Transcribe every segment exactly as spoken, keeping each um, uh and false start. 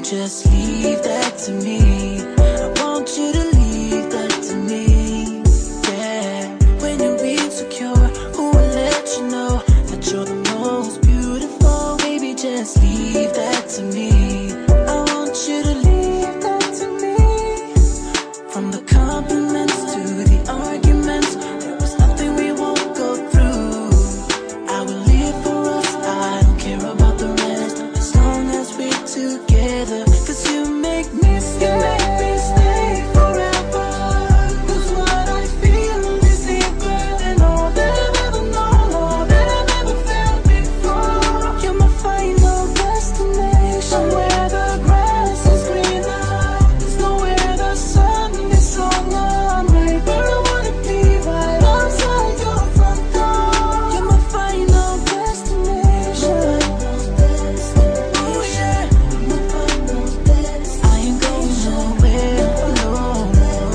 just leave that to me. I want you to leave that to me. Yeah, when you're insecure, who will let you know that you're the most beautiful? Baby, just leave that to me. I want you to leave that to me. From the compliments to the arguments, there is nothing we won't go through. I will live for us, I don't care about the rest, as long as we're together. Cause you make me stay, you make me stay forever. Cause what I feel is deeper than all that I've ever known, all that I've ever felt before. You're my final destination, where the grass is greener. There's nowhere the sun is stronger. I'm right where I wanna be, right outside your front door. You're my final destination. Oh yeah, my final destination. I ain't going nowhere alone.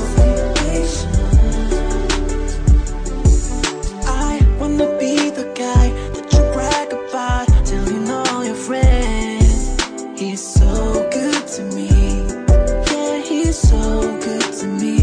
I wanna be the guy that you brag about, telling all your friends. He's so good to me. Yeah, he's so good to me.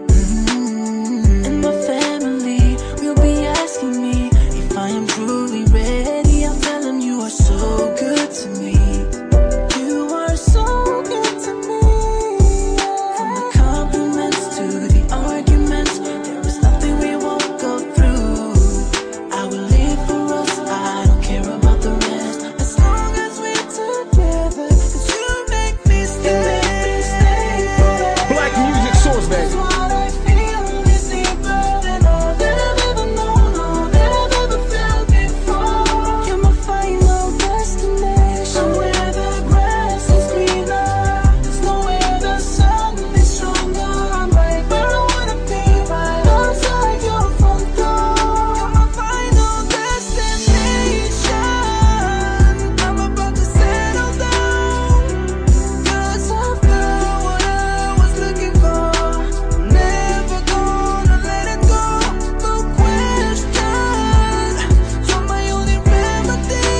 Mm-hmm. And my family will be asking me if I am truly ready. I'll tell them you are so good to me. You are so good to me. From the compliments to the arguments, there is nothing we won't go through. I will live for us, I don't care about the rest, as long as we're together. Cause you make me stay, you make me stay forever. Black Music Source, baby. Cause what I feel is deeper than all that I've ever known, all that I've ever felt before. You're my final destination, where the grass is greener. There's nowhere the sun is stronger. I'm right where I wanna be, right outside your front door. You're my final destination. I'm about to settle down, cause I've got what I was looking for. I'm never gonna let it go. No question, you're my only remedy.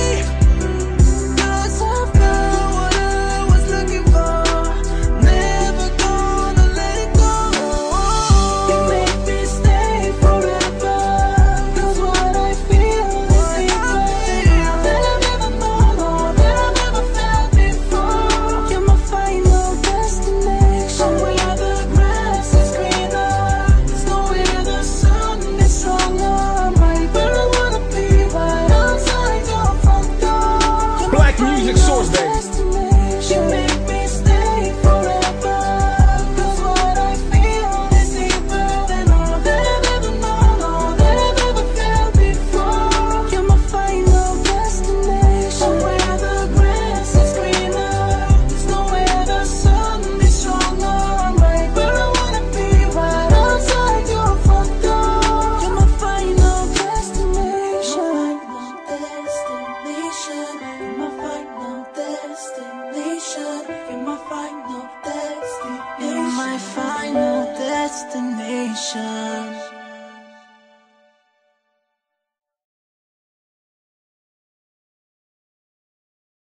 Cause I've got what I was looking for. Never gonna let it go. You make me stay forever. Cause what I feel is deeper than all that I've ever known, all that I've ever felt before. You're my final destination, where the grass is greener. There's nowhere the sun is stronger. I'm right where I wanna be, right outside your front door. Black Music Source, baby. You make me stay forever. Cause what I feel is deeper than all that I've ever known, all that I've ever felt before. You're my final destination, where the grass is greener. There's nowhere the sun is stronger. I'm right where I wanna be, right outside your front door. You're my final destination. You're my final destination. You're my final destination. You're my final destination.